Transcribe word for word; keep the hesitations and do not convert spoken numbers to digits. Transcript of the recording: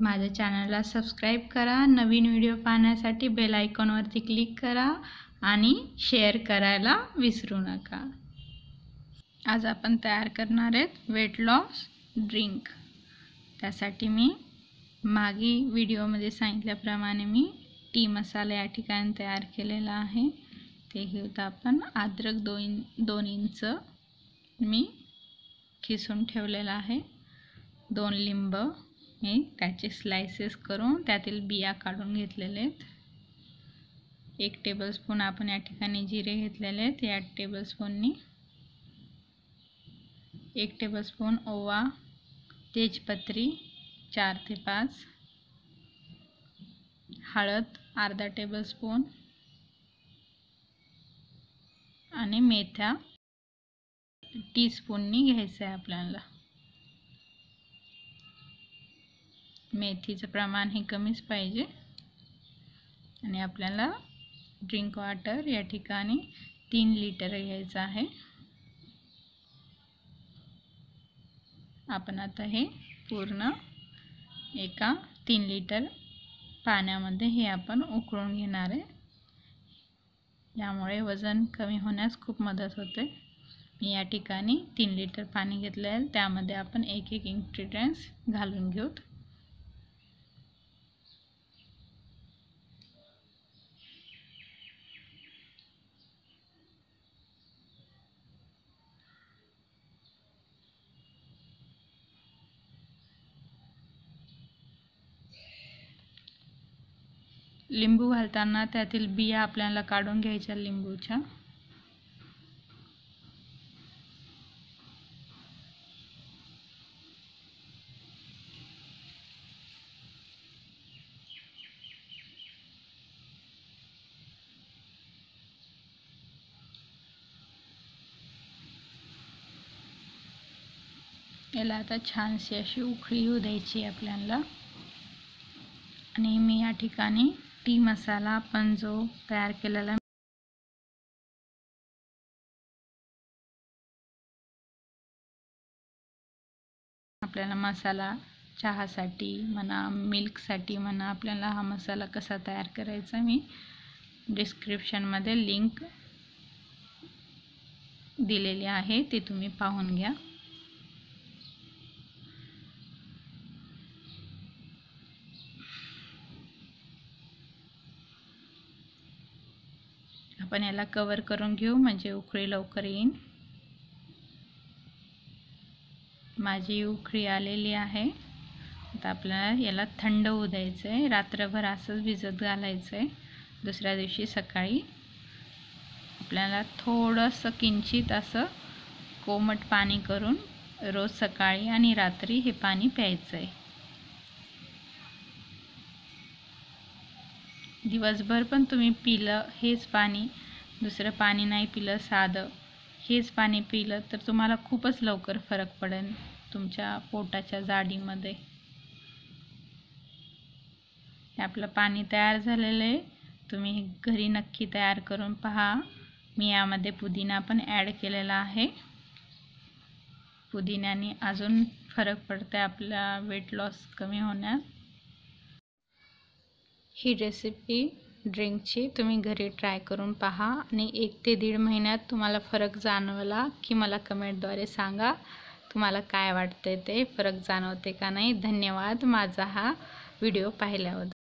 माझ्या चॅनलला सबस्क्राईब करा। नवीन व्हिडिओ पाहण्यासाठी बेल आयकॉनवरती क्लिक करा आणि शेअर करायला विसरू नका। आज आपण तयार करणार आहेत वेट लॉस ड्रिंक। त्यासाठी मी मागे व्हिडिओमध्ये सांगितल्याप्रमाणे मी टी मसाला या ठिकाणी तयार केलेला आहे। ते घेऊन आपण अद्रक दोन दोन इंच मी खिसून ठेवलेला आहे। दोन लिंब मी त्याचे स्लाइसेस करून त्यातील बिया काढून घेतलेले आहेत। एक टेबलस्पून आपण या ठिकाणी जिरे घेतलेले आहेत। या टेबलस्पूननी एक टेबलस्पून ओवा, तेजपत्री चार ते पाच, हळद अर्धा टेबलस्पून आणि मेथ्या टीस्पूननी घ्यायचं आहे आपल्याला। मेथीचं प्रमाण हे कमीच पाहिजे। आणि आपल्याला ड्रिंक वॉटर या ठिकाणी तीन लिटर घ्यायचं आहे। आपण आता हे पूर्ण एका तीन लिटर पाण्यामध्ये हे आपण उकळून घेणार आहे। यामुळे वजन कमी होण्यास खूप मदत होते। मी या ठिकाणी तीन लिटर पाणी घेतले आहे। त्यामध्ये आपण एक एक इन्ग्रेडियंट्स घालून घेऊत। लिंबू घालताना त्यातील बिया आपल्याला काढून घ्यायच्या लिंबूच्या। याला आता छानशी अशी उकळी येऊ द्यायची आपल्याला। आणि मी या ठिकाणी टी मसाला आपण जो तयार केलेला आपल्याला मसाला चहासाठी म्हणा मिल्कसाठी म्हणा आपल्याला हा मसाला कसा तयार करायचा मी डिस्क्रिप्शनमध्ये लिंक दिलेली आहे, ते तुम्ही पाहून घ्या। आपण याला कव्हर करून घेऊ म्हणजे उकळी लवकर येईल। माझी उकळी आलेली आहे। आता आपल्याला याला थंड होऊ द्यायचं आहे। रात्रभर असंच भिजत घालायचं आहे। दुसऱ्या दिवशी सकाळी आपल्याला थोडंसं किंचित असं कोमट पाणी करून रोज सकाळी आणि रात्री हे पाणी प्यायचं आहे। दिवसभर पण तुम्ही पिलं हेच पाणी, दुसरं पाणी नाही पिलं, साधं हेच पाणी पिलं तर तुम्हाला खूपच लवकर फरक पडेल तुमच्या पोटाच्या जाडीमध्ये। हे आपलं पाणी तयार झालेलं आहे। तुम्ही घरी नक्की तयार करून पहा। मी यामध्ये पुदिना पण ॲड केलेला आहे। पुदिन्याने अजून फरक पडते आपला वेट लॉस कमी होण्यास। ही रेसिपी ड्रिंकची तुम्ही घरी ट्राय करून पहा आणि एक ते दीड महिन्यात तुम्हाला फरक जाणवला की मला कमेंटद्वारे सांगा तुम्हाला काय वाटते, ते फरक जाणवते का नाही। धन्यवाद माझा हा व्हिडिओ पाहिल्याबद्दल।